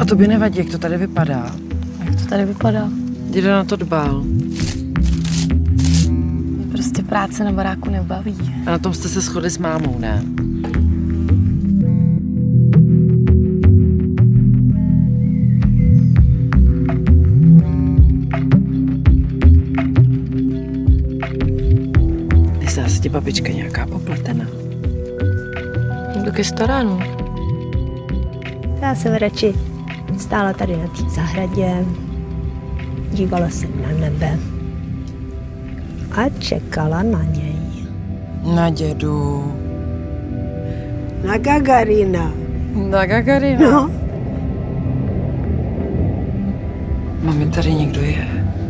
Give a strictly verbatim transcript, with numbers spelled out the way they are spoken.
A to by nevadí, jak to tady vypadá. Jak to tady vypadá? Děda na to dbal. Mě prostě práce na baráku nebaví. A na tom jste se shodli s mámou, ne? Nezdá se ti babička nějaká popletená? Taky stará, no. Já jsem radši stála tady na té zahradě, dívala se na nebe a čekala na něj. Na dědu. Na Gagarina. Na Gagarina? No. Mami, tady někdo je.